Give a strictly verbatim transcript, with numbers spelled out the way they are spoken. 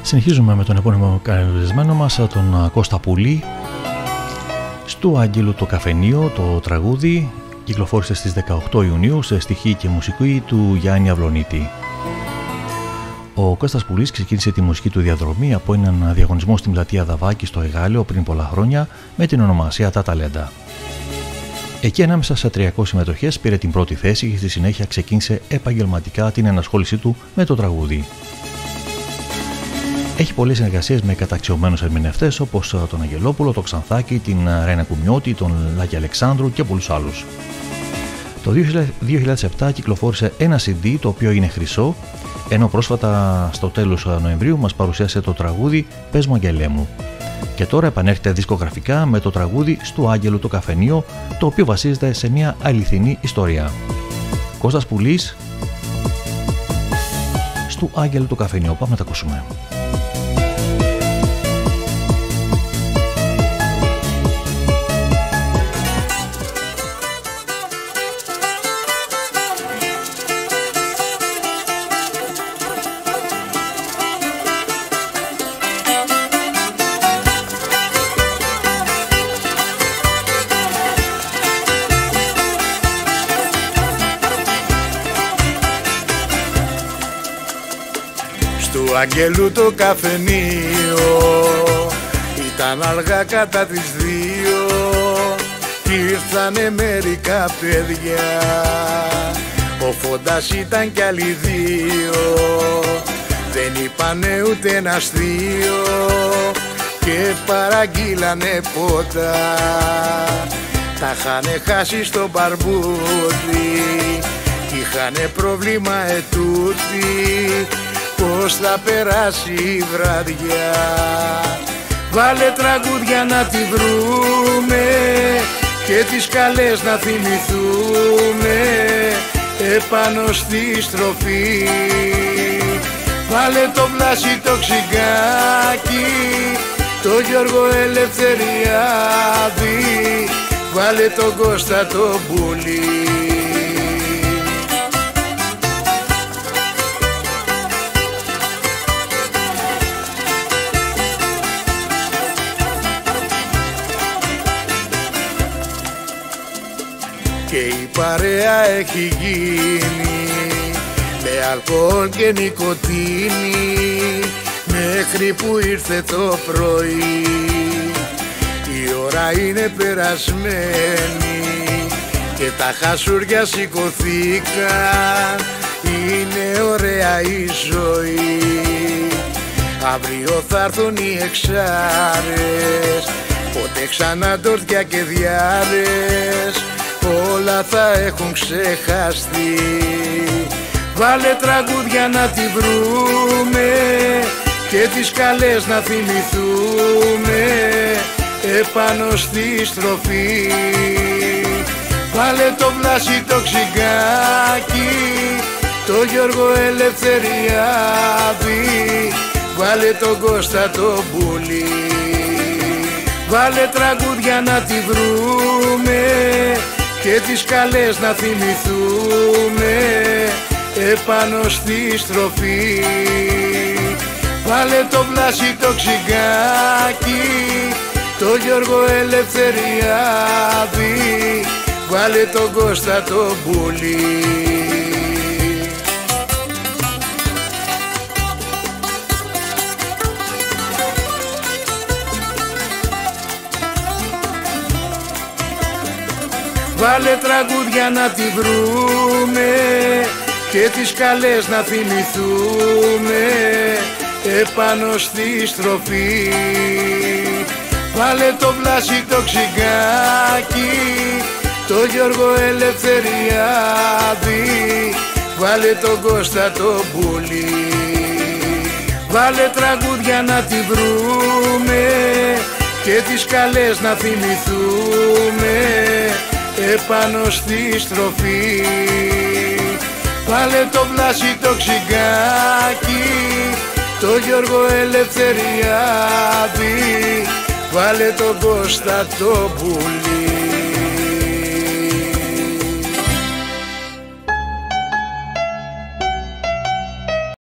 Συνεχίζουμε με τον επόμενο καλεσμένο μας, τον Κώστα Πουλή. Στου Άγγελου το καφενείο, το τραγούδι κυκλοφόρησε στις δεκαοκτώ Ιουνίου σε στιχή και μουσική του Γιάννη Αυλονίτη. Ο Κώστας Πουλής ξεκίνησε τη μουσική του διαδρομή από έναν διαγωνισμό στην πλατεία Δαβάκη στο Εγάλεο πριν πολλά χρόνια με την ονομασία «Τα Ταλέντα». Εκεί ανάμεσα σε τριακόσιες συμμετοχές πήρε την πρώτη θέση και στη συνέχεια ξεκίνησε επαγγελματικά την ενασχόλησή του με το τραγούδι. Έχει πολλές συνεργασίες με καταξιωμένους ερμηνευτές όπως τον Αγγελόπουλο, τον Ξανθάκη, την Ρένα Κουμιώτη, τον Λάκη Αλεξάνδρου και πολλούς άλλους. Το δύο χιλιάδες επτά κυκλοφόρησε ένα σι ντι το οποίο είναι χρυσό, ενώ πρόσφατα στο τέλος Νοεμβρίου μας παρουσίασε το τραγούδι «Πες μου αγγελέ μου». Και τώρα επανέρχεται δισκογραφικά με το τραγούδι «Στου Άγγελου το καφενείο», το οποίο βασίζεται σε μια αληθινή ιστορία. Κώστας Πουλής, «Στου Άγγελου το καφενείο». Πάμε να τα ακούσουμε. Του Αγγέλου το καφενείο ήταν αργά κατά τις δύο κι ήρθανε μερικά παιδιά, ο Φώντας ήταν κι άλλοι δύο, δεν είπανε ούτε ένα αστείο και παραγγείλανε ποτά, τα είχανε χάσει στο μπαρμπούδι κι είχανε πρόβλημα ετούτη πώς θα περάσει η βραδιά. Βάλε τραγούδια να τη βρούμε και τις καλές να θυμηθούμε επάνω στη στροφή. Βάλε το Βλάση το Ξυγκάκι, το Γιώργο Ελευθεριάδη, βάλε τον Κώστα το Πουλή. Και η παρέα έχει γίνει με αλκοόλ και νικοτίνη μέχρι που ήρθε το πρωί. Η ώρα είναι περασμένη και τα χασούρια σηκωθήκαν, είναι ωραία η ζωή. Αύριο θα έρθουν οι εξάρες, ποτέ ξανά τόρτια και διάρες, όλα θα έχουν ξεχαστεί. Βάλε τραγούδια να τη βρούμε και τις καλές να θυμηθούμε επάνω στη στροφή. Βάλε το Βλάση το Ξυγκάκι, το Γιώργο Ελευθεριάδη, βάλε τον Κώστα το Πουλή. Βάλε τραγούδια να τη βρούμε και τις καλές να θυμηθούμε επάνω στη στροφή. Βάλε το Βλάση το Ξυγκάκι, το Γιώργο Ελευθεριάδη, βάλε τον Κώστα το Πουλή. Βάλε τραγούδια να τη βρούμε και τις καλές να θυμηθούμε επάνω στη στροφή. Βάλε το Βλάση το Ξυγκάκι, το Γιώργο Ελευθεριάδη, βάλε τον Κώστα το Πουλή. Βάλε τραγούδια να τη βρούμε και τις καλές να θυμηθούμε επάνω στη στροφή. Βάλε το Βλάση το Ξυγκάκι, το Γιώργο Ελευθεριάδη, βάλε τον Κώστα το Πουλή.